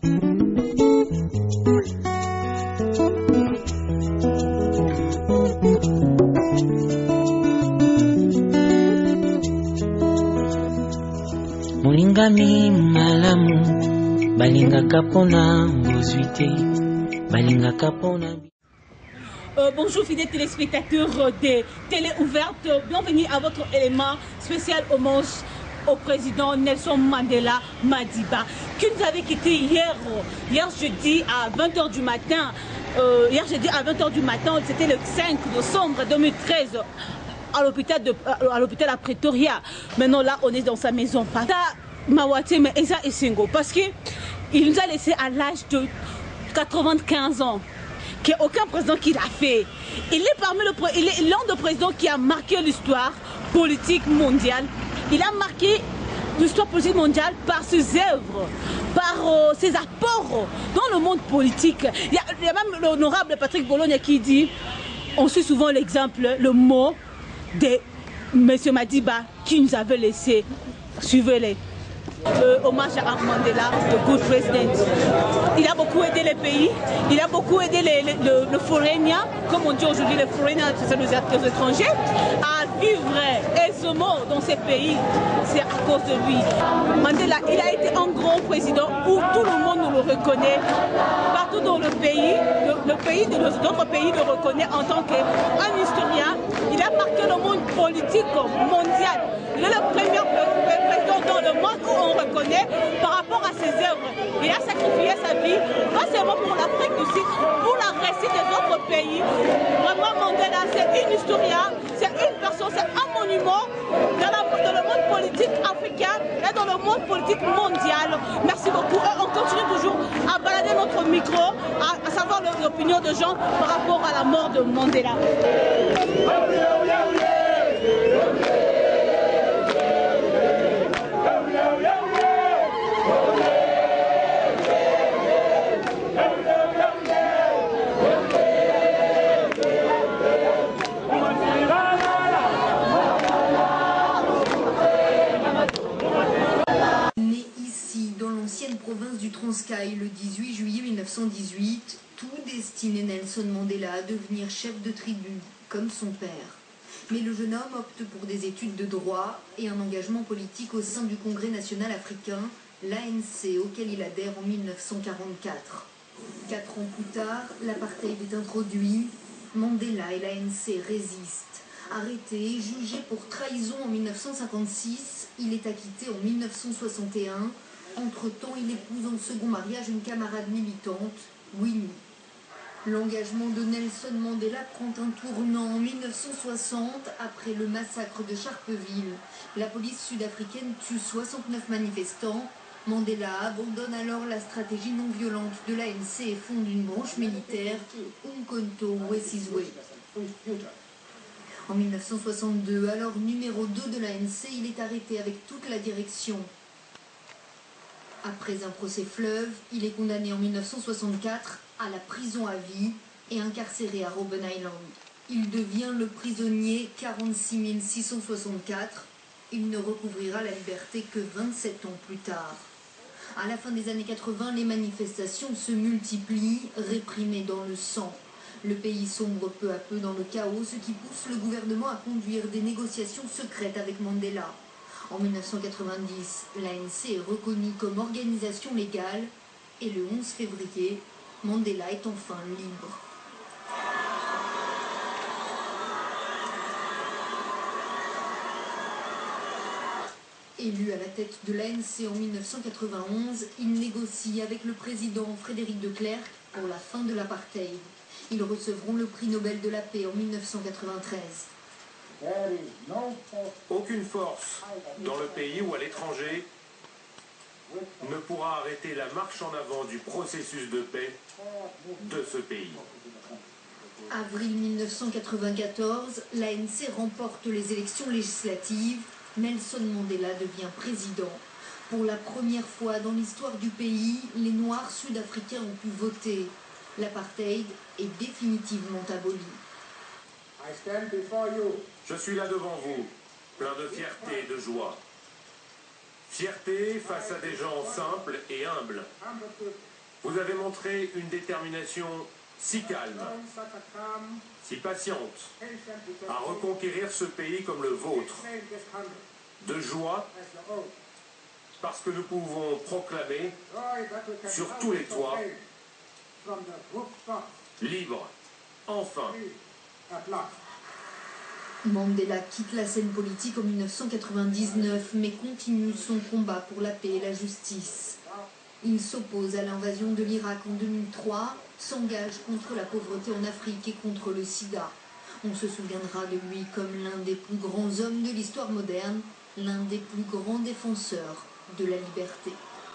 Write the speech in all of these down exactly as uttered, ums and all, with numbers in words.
Mulingami malamu balinga kapona bozuite balinga kapona. Euh, bonjour fidèles téléspectateurs des télé ouvertes, bienvenue à votre élément spécial hommage au président Nelson Mandela Madiba qui nous avait quitté hier, hier jeudi à vingt heures du matin. Euh, hier jeudi à vingt heures du matin, c'était le cinq décembre deux mille treize à l'hôpital de à l'hôpital à Pretoria. Maintenant là, on est dans sa maison. Pata Mawate mais Eza Esengo parce que il nous a laissé à l'âge de quatre-vingt-quinze ans. Qu'il n'y a aucun président qui l'a fait. Il est parmi le il est l'un des présidents qui a marqué l'histoire politique mondiale. Il a marqué l'histoire politique mondiale par ses œuvres, par euh, ses apports dans le monde politique. Il y a, il y a même l'honorable Patrick Bologne qui dit, on suit souvent l'exemple, le mot de M. Madiba qui nous avait laissé. Suivez-les. Euh, hommage à Mandela, le good president. Il a beaucoup aidé les pays, il a beaucoup aidé les, les, le, le foreigner, comme on dit aujourd'hui les foreigners, c'est les étrangers, à vivre aisément dans ces pays. C'est à cause de lui. Mandela, il a été un grand président où tout le monde le reconnaît. Partout dans le pays, le, le pays de d'autres pays le reconnaît en tant qu'un historien. Il a marqué le monde politique mondial. Il est le premier président dans le monde où on reconnaît par rapport à ses œuvres. Il a sacrifié sa vie, pas seulement pour l'Afrique du Sud, pour la réussite des autres pays. Vraiment, Mandela, c'est une historien, c'est une personne, c'est un monument dans, la, dans le monde politique africain et dans le monde politique mondial. Merci beaucoup. Et on continue toujours à balader notre micro, à, à savoir l'opinion de gens par rapport à la mort de Mandela. Province du Transkei le dix-huit juillet mille neuf cent dix-huit, tout destinait Nelson Mandela à devenir chef de tribu, comme son père. Mais le jeune homme opte pour des études de droit et un engagement politique au sein du Congrès national africain, l'A N C, auquel il adhère en mille neuf cent quarante-quatre. Quatre ans plus tard, l'apartheid est introduit, Mandela et l'A N C résistent. Arrêté et jugé pour trahison en mille neuf cent cinquante-six, il est acquitté en mille neuf cent soixante et un. Entre-temps, il épouse en second mariage une camarade militante, Winnie. L'engagement de Nelson Mandela prend un tournant en mille neuf cent soixante après le massacre de Sharpeville. La police sud-africaine tue soixante-neuf manifestants. Mandela abandonne alors la stratégie non violente de l'A N C et fonde une branche militaire, Umkhonto weSizwe. En mille neuf cent soixante-deux, alors numéro deux de l'A N C, il est arrêté avec toute la direction. Après un procès fleuve, il est condamné en mille neuf cent soixante-quatre à la prison à vie et incarcéré à Robben Island. Il devient le prisonnier quarante-six mille six cent soixante-quatre. Il ne recouvrira la liberté que vingt-sept ans plus tard. À la fin des années quatre-vingt, les manifestations se multiplient, réprimées dans le sang. Le pays sombre peu à peu dans le chaos, ce qui pousse le gouvernement à conduire des négociations secrètes avec Mandela. En mille neuf cent quatre-vingt-dix, l'A N C est reconnue comme organisation légale et le onze février, Mandela est enfin libre. Élu à la tête de l'A N C en mille neuf cent quatre-vingt-onze, il négocie avec le président Frédéric de Klerk pour la fin de l'apartheid. Ils recevront le prix Nobel de la paix en mille neuf cent quatre-vingt-treize. Aucune force, dans le pays ou à l'étranger, ne pourra arrêter la marche en avant du processus de paix de ce pays. Avril mille neuf cent quatre-vingt-quatorze, l'A N C remporte les élections législatives. Nelson Mandela devient président. Pour la première fois dans l'histoire du pays, les Noirs sud-africains ont pu voter. L'apartheid est définitivement aboli. Je suis là devant vous, plein de fierté et de joie. Fierté face à des gens simples et humbles. Vous avez montré une détermination si calme, si patiente, à reconquérir ce pays comme le vôtre. De joie, parce que nous pouvons proclamer sur tous les toits, libre, enfin. Mandela quitte la scène politique en mille neuf cent quatre-vingt-dix-neuf, mais continue son combat pour la paix et la justice. Il s'oppose à l'invasion de l'Irak en deux mille trois, s'engage contre la pauvreté en Afrique et contre le sida. On se souviendra de lui comme l'un des plus grands hommes de l'histoire moderne, l'un des plus grands défenseurs de la liberté.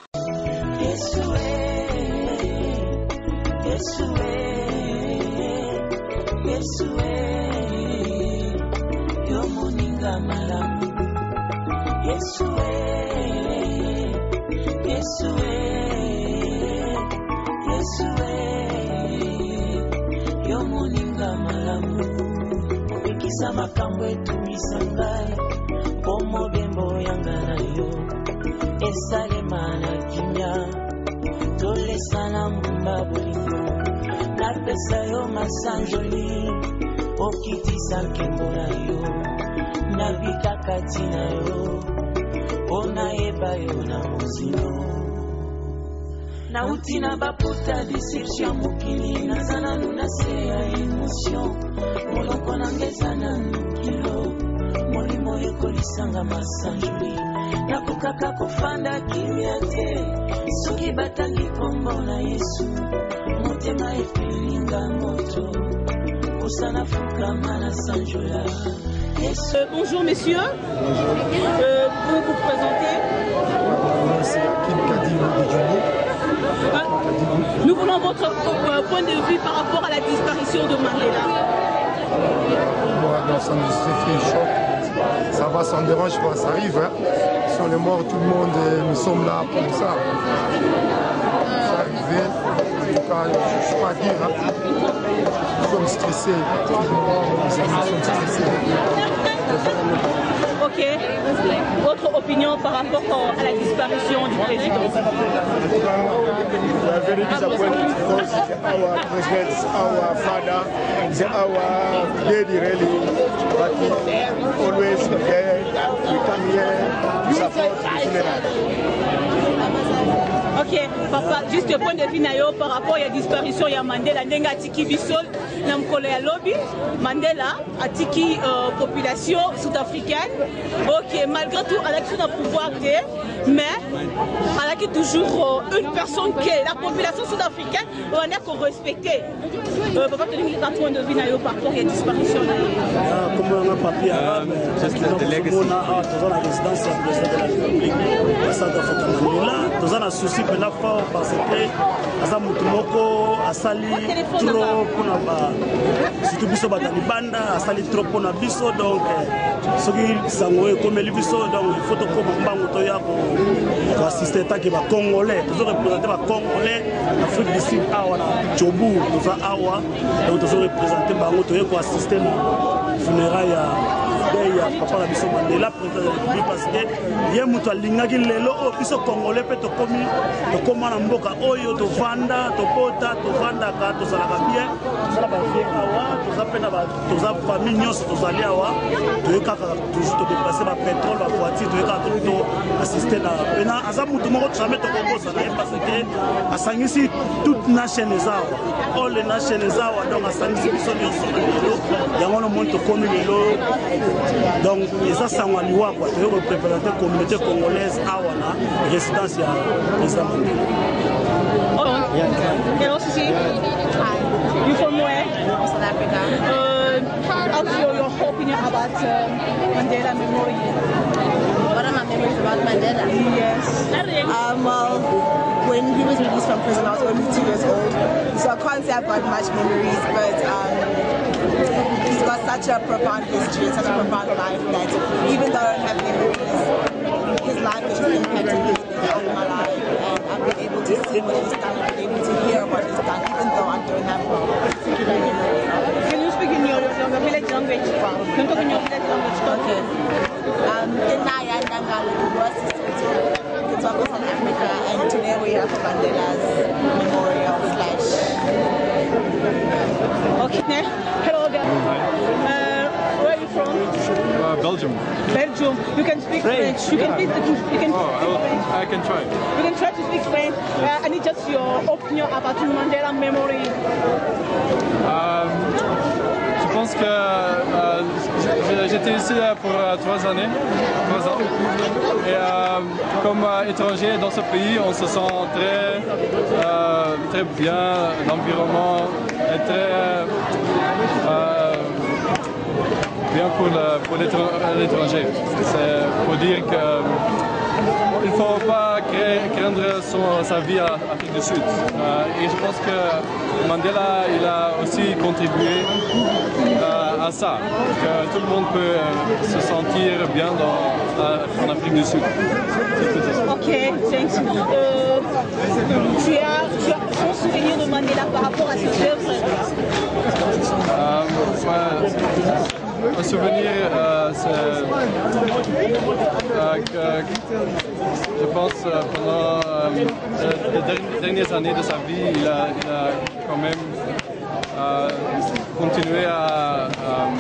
Kisa makambo etumisa ngai po mobembo yanga na yo esalema na kimia tolesana mbumba bolingo napesa yo masanjoli okitisa nkembo na yo nabika kati na yo onayeba yo na mozino nauti na baputa deception mokili nazana nuna se ya emotion moloko nangeza na nukilo molimo ekolisanga masanjoli nakokaka kofanda kimia te soki batangi kombo na Yesu motema epelinga moto kosana fukama na sanjola. Euh, bonjour messieurs, euh, pour vous présenter. C'est Kim Kadimo Djouni. Ah, nous voulons votre euh, point de vue par rapport à la disparition de Mandela. Moi, dans son choc, ça va, ça ne dérange pas, ça arrive. Hein. Sur les morts, tout le monde, nous sommes là pour ça. C'est arrivé. En tout cas, je ne sais pas dire. Hein. Nous sommes stressés. Nous sommes stressés. Ok. Votre opinion par rapport à la disparition du président? We are very disappointed because our president, our father, and our lady really, but he always there. We come here to support the funeral. Ok, papa, juste point de vue nayo par rapport à la disparition de Mandela, Nenga Tiki Bissol, Namkolo ya lobby, Mandela a tiki euh, population sud-africaine. Ok, malgré tout, elle a tout le pouvoir, mais elle a qui toujours euh, une personne qui est la population sud-africaine, on a qu'on respecter. Euh, papa, tu as un point de vue nayo par rapport à la disparition. Comme un papier arabe, c'est la résidence du président de la République, nous avons un souci fort parce que aza mutu moko asali trop pona ba surtout biso batali banda asali trop pona biso donc soki sango ekomeli biso donc il faut tokoma mbango toya ko assister taki ba congolais tozo représenter ba congolais Afrique du Sud awa na Djobu toza awa donc tozo représenter bango toya ko assister na funérailles ya ya papa la biso Mandela président de la République parce que ye mutu alingaki lelo o biso congolais pe to komi to koma na mboka oyo to vanda to pota to vanda ka to sala bien sala ba vie awa to za pena ba to za famille nyos to zali awa to yeka ka toujours to déplacer ba pétrole ba voiture to yeka to assister na pena aza mutu moko jamais to kokosa na parce que asangisi toute nation ezawa all the nation ezawa donc asangisi biso nyonso na lelo yango no monto komi lelo. Donc, ça, c'est un liwa, quoi. Tu veux représenter la communauté congolaise à Wana, résidence à président Mandela. Et aussi, you from where? South Africa. Uh, what's your, your opinion about uh, Mandela Memorial? What are my memories about Mandela? Yes. Um, well, when he was released from prison, I was only two years old, so I can't say I've got much memories, but um, he's got such a profound history and such a profound life that even though I don't have memories, his life has just impacted me all my life, and I've been able to see what he's done, I've been able to hear what he's done, even though I don't have particular memories. Can you speak in your, your village language? Can you talk in your village language? Okay. Um, to talk about Africa, and today we have Mandela's memorial slash. Okay. Hello guys. Uh, where are you from? Uh, Belgium. Belgium. You can speak French. French. You can speak. You can Oh, speak I, will, French. I can try. You can try to speak French. Uh, I need just your opinion about Mandela memory. Euh, je pense que euh, j'étais ici pour euh, trois années, trois ans. Et euh, comme euh, étranger dans ce pays, on se sent très, euh, très bien. L'environnement est très euh, bien pour le- pour l'étranger. C'est pour dire que il ne faut pas craindre son- sa vie à Afrique du Sud. Euh, et je pense que Mandela il a aussi contribué euh, à ça, que tout le monde peut euh, se sentir bien dans, euh, en Afrique du Sud. Ok, thanks. Euh, tu, as, tu as son souvenir de Mandela par rapport à ses œuvres. Euh, ouais, un souvenir, euh, c'est euh, que je pense euh, pendant euh, les dernières- dernières années de sa vie, il a, il a quand même euh, continué à, à-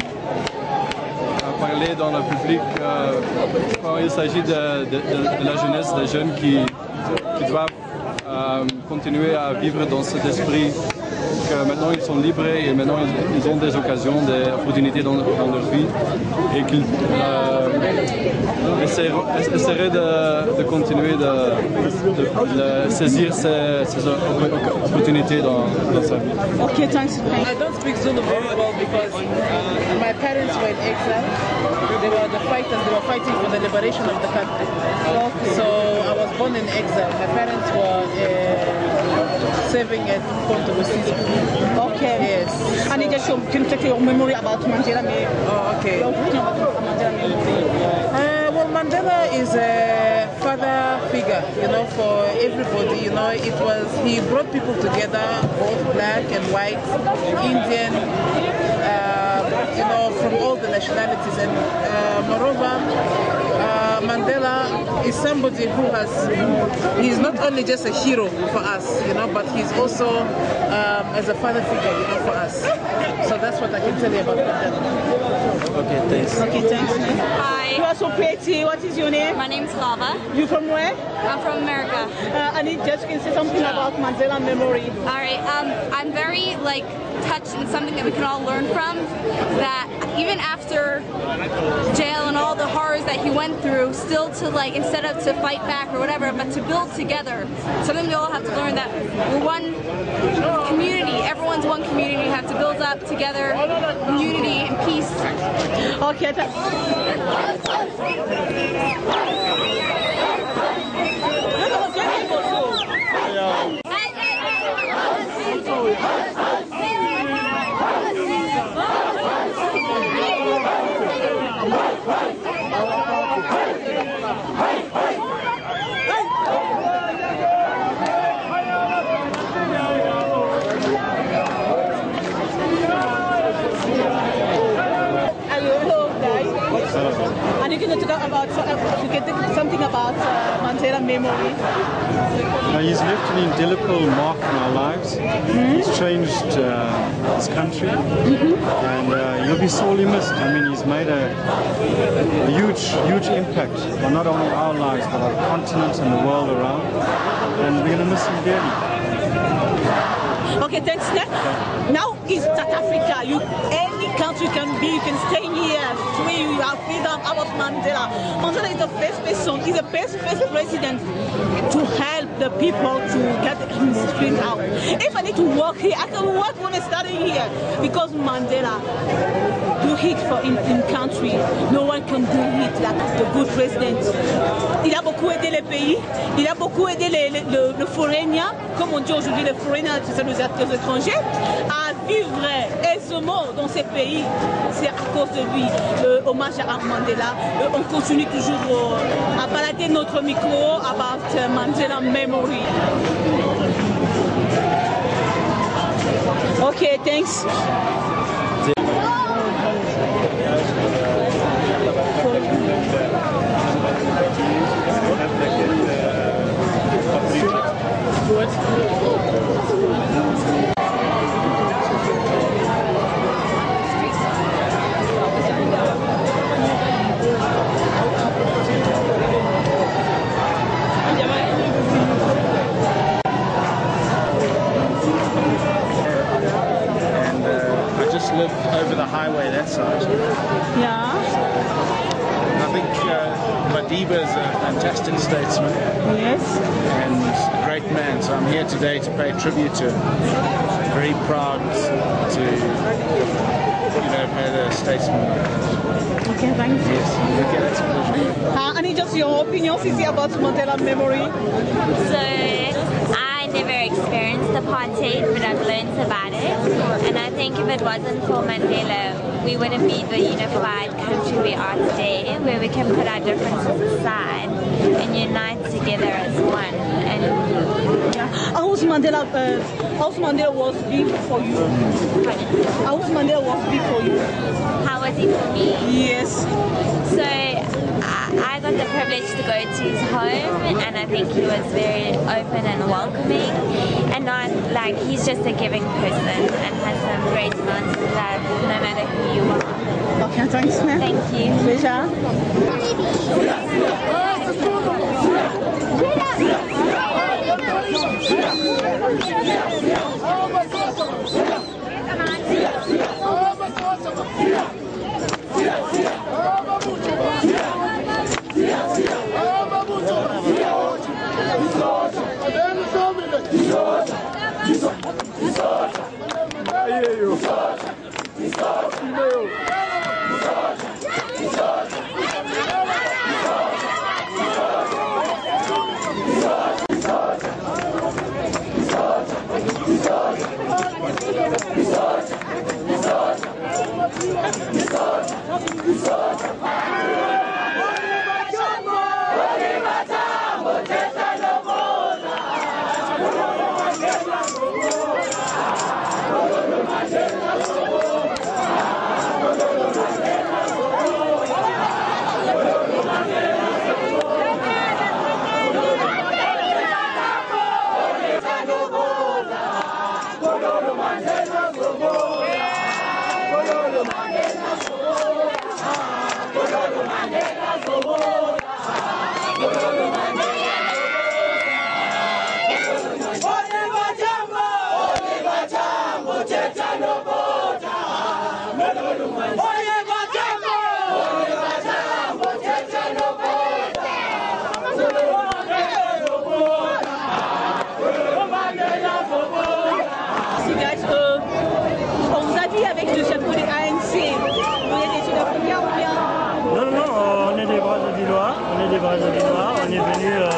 à parler dans le public euh, quand il s'agit de, de- de- de la jeunesse, des jeunes qui, qui doivent euh, continuer à vivre dans cet esprit. Que maintenant ils sont libres et maintenant ils, ils ont des occasions, des opportunités dans, dans leur vie et qu'ils euh, essaieraient, essaieraient de, de continuer de, de- de saisir ces, ces opportunités dans, dans sa vie. Ok, thanks. I don't speak Zulu very well because uh, my parents were in exile. They were the fighters, they were fighting for the liberation of the country. So I was born in exile. My parents were uh, serving at Ponto Bosisi. Okay. Yes. I need just your, can you take your memory about Mandela? Oh, okay. Your opinion about Mandela memory. Uh, well, Mandela is a father figure, you know, for everybody. You know, it was, he brought people together, both black and white, Indian, uh, you know, from all the nationalities. And uh, moreover, uh, Mandela is somebody who has, he's not only just a hero for us, you know, but he's also um, as a father figure, you know, for us. So that's what I can tell you about Mandela. Okay, thanks. Okay, thanks. Hi. You are so pretty. What is your name? My name's Lava. You from where? I'm from America. Uh, I need just can say something about Mandela memory. All right. Um, I'm very like touched and something that we can all learn from. That even after jail and all the horrors that he went through, still to like instead of to fight back or whatever, but to build together. Something we all have to learn that we're one community. Everyone's one community. We have to build up together, unity and peace. Okay. Th- Hello, guys. And you can talk about you can think something about uh, Mandela memory. Uh, he's left an indelible mark in our lives. He's changed uh, this country, and uh, he'll be sorely missed. I mean, he's made a, a huge, huge impact on not only our lives but our continent and the world around. And we're going to miss him dearly. Okay, thanks. Now is South Africa. You any country can be. You can stay here free. You have freedom. About Mandela. Mandela is the first person. He's the first first president to help the people to get his street out. If I need to work here, I can work when I study here because Mandela do it for in, in country. No one can do it like the good president. Il a beaucoup aidé les pays. Il a beaucoup aidé les, les, le, le foreigner, comme on dit aujourd'hui les foreigners, c'est les étrangers, à vivre aisément dans ces pays. C'est à cause de lui. Euh, hommage à Mandela. Euh, on continue toujours euh, à balader notre micro about uh, Mandela memory. Okay, thanks. live over the highway that side. Yeah. And I think uh, Madiba is a fantastic statesman. Yes. And a great man. So I'm here today to pay tribute to him. Very proud to, you know, pay the statesman. Okay, thank you. Yes. Okay, that's a pleasure. Uh, Annie, just your opinion, Sisi, about Mandela memory? So, I never experienced apartheid, but I've learned about it. And I think if it wasn't for Mandela, we wouldn't be the unified country we are today, where we can put our differences aside and unite together as one. And yeah. How's Mandela, uh, how's Mandela was big for you? How's Mandela was big for you? How was he for me? Yes. So, I got the privilege to go to his home, and I think he was very open and welcoming, and not like he's just a giving person and has some great amounts of love no matter who you are. Okay, thanks, ma'am. Thank you. Pleasure. On est venu euh,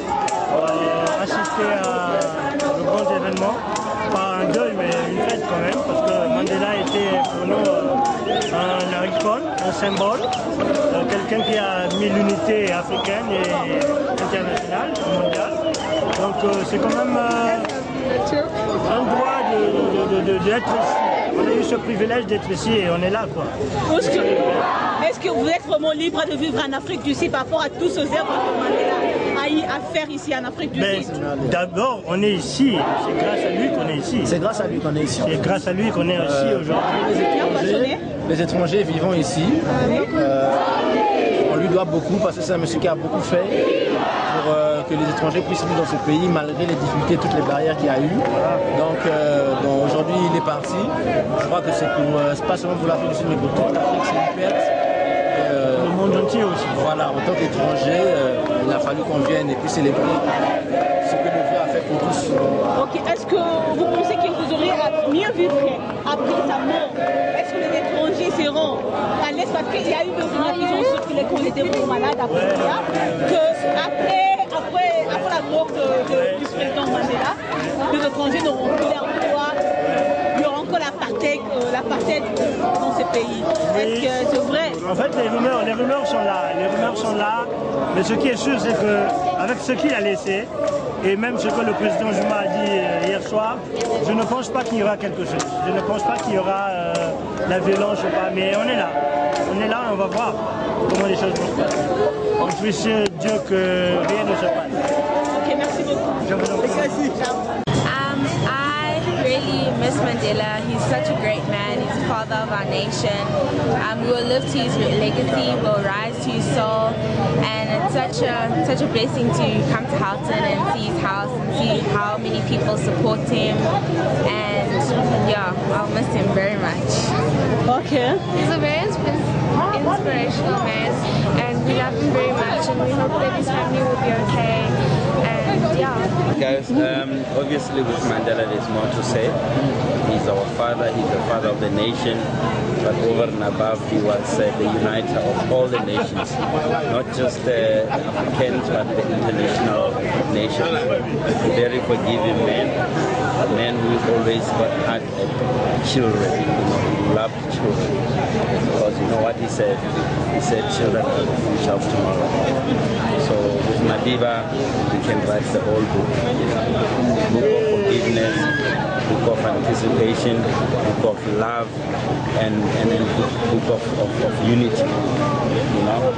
euh, assister à le grand événement, pas un deuil mais une fête quand même, parce que Mandela était pour nous euh, un icône, un symbole, euh, quelqu'un qui a mis l'unité africaine et internationale, mondiale. Donc euh, c'est quand même euh, un droit d'être de, de, de, de, ici. On a eu ce privilège d'être ici et on est là quoi. Est-ce que, est-ce que vous êtes vraiment libre de vivre en Afrique du Sud par rapport à tous ces œuvres que Mandela a eu à faire ici en Afrique du ben, Sud? D'abord, on est ici. C'est grâce à lui qu'on est ici. C'est grâce à lui qu'on est ici. C'est grâce à lui qu'on est ici euh, aujourd'hui. Les étrangers, les étrangers vivant ici, euh, on lui doit beaucoup parce que c'est un monsieur qui a beaucoup fait pour euh, que les étrangers puissent vivre dans ce pays malgré les difficultés, toutes les barrières qu'il y a eu. Donc, euh, bon, aujourd'hui il est parti. Je crois que c'est pour, euh, pas seulement pour l'Afrique du Sud, mais pour toute l'Afrique, c'est une perte. Euh, le monde entier aussi. Voilà, en tant qu'étranger, euh, il a fallu qu'on vienne et puis célébrer ce que le vieux a fait pour tous. Ok, est-ce que vous pensez que vous aurez mieux vivre après sa mort? Est-ce que les étrangers seront à l'aise? Parce qu'il y a eu des gens qui ont circulé quand on était trop malade après ça, que après, après, après la mort de, de, du président Mandela, les étrangers n'auront plus leur droit. Il y aura encore l'apartheid euh, dans ce pays. Est-ce que c'est vrai? En fait, les rumeurs, les rumeurs sont là. Les rumeurs sont là. Mais ce qui est sûr, c'est qu'avec ce qu'il a laissé, et même ce que le président Zuma a dit hier soir, je ne pense pas qu'il y aura quelque chose. Je ne pense pas qu'il y aura euh, la violence ou pas. Mais on est là. On est là et on va voir comment les choses vont se passer. On prie Dieu que rien ne se passe. Ok, merci beaucoup. Je vous en prie. Um, I really miss Mandela. He's such a great man. He's the father of our nation. Um, we will live to his legacy. We will rise to his soul. And it's such a such a blessing to come to Houghton and see his house and see how many people support him. And yeah, I'll miss him very much. Okay. He's a very inspirational man, and we love him very much, and we hope that his family will be okay. And yeah. Guys, um, obviously with Mandela there's more to say. He's our father, he's the father of the nation, but over and above he was uh, the uniter of all the nations, not just the Africans but the international nations. A very forgiving man, a man who always got hard at children, you know, he loved children. Because you know what he said? He said children are the future of tomorrow. So with Madiba we can write the whole book. Book of forgiveness, book of anticipation, book of love, and and then book, book of, of, of unity. You know,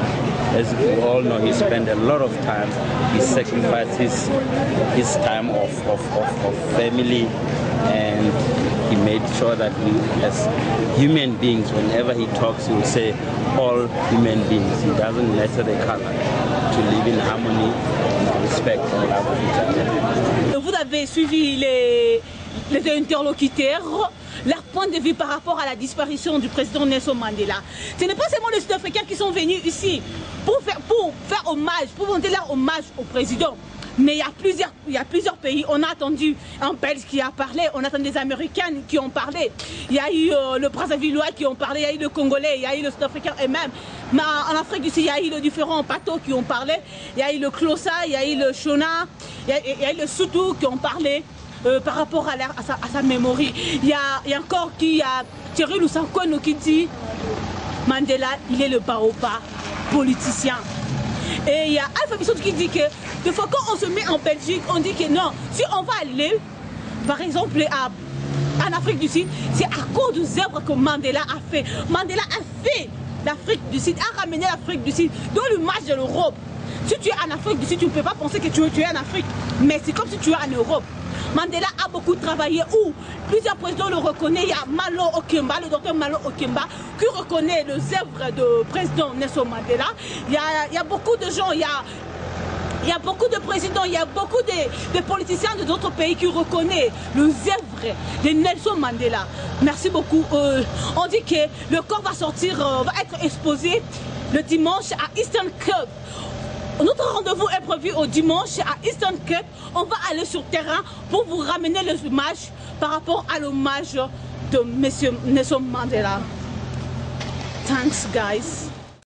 as we all know, he spent a lot of time. He sacrificed his his time of of, of, of family, and he made sure that we, as human beings, whenever he talks, he will say all human beings. He doesn't matter the color. To live in harmony, respect and love of each other. Vous avez suivi les, les interlocuteurs, leur point de vue par rapport à la disparition du président Nelson Mandela. Ce n'est pas seulement les Sud-Africains qui sont venus ici pour faire, pour faire hommage, pour monter leur hommage au président. Mais il y a plusieurs, il y a plusieurs pays. On a entendu un Belge qui a parlé, on a entendu des Américains qui ont parlé. Il y a eu euh, le Brazzavillois qui ont parlé, il y a eu le Congolais, il y a eu le Sud-Africain et même. Mais en Afrique du Sud, il y a eu les différents Pato qui ont parlé. Il y a eu le Xhosa, il y a eu le Shona, il y a, il y a eu le Sotho qui ont parlé euh, par rapport à, la, à, sa, à sa mémoire. Il y, a, il y a encore qui a Thierry Lusankono qui dit Mandela, il est le baobab politicien. Et il y a Alpha Bissot qui dit que des fois quand on se met en Belgique, on dit que non, si on va aller, par exemple, à, en Afrique du Sud, c'est à cause des œuvres que Mandela a fait. Mandela a fait l'Afrique du Sud, a ramené l'Afrique du Sud dans l'image de l'Europe. Si tu es en Afrique du Sud, tu ne peux pas penser que tu, tu es en Afrique, mais c'est comme si tu es en Europe. Mandela a beaucoup travaillé où plusieurs présidents le reconnaissent. Il y a Malo Okemba, le docteur Malo Okemba, qui reconnaît les œuvres du président Nelson Mandela. Il y a, il y a beaucoup de gens, il y a, il y a beaucoup de présidents, il y a beaucoup de, de politiciens de d'autres pays qui reconnaissent les œuvres de Nelson Mandela. Merci beaucoup. Euh, on dit que le corps va sortir, euh, va être exposé le dimanche à Eastern Cape. Notre rendez-vous est prévu au dimanche à Eastern Cape. On va aller sur terrain pour vous ramener les images par rapport à l'hommage de M. Nelson Mandela. Thanks, guys.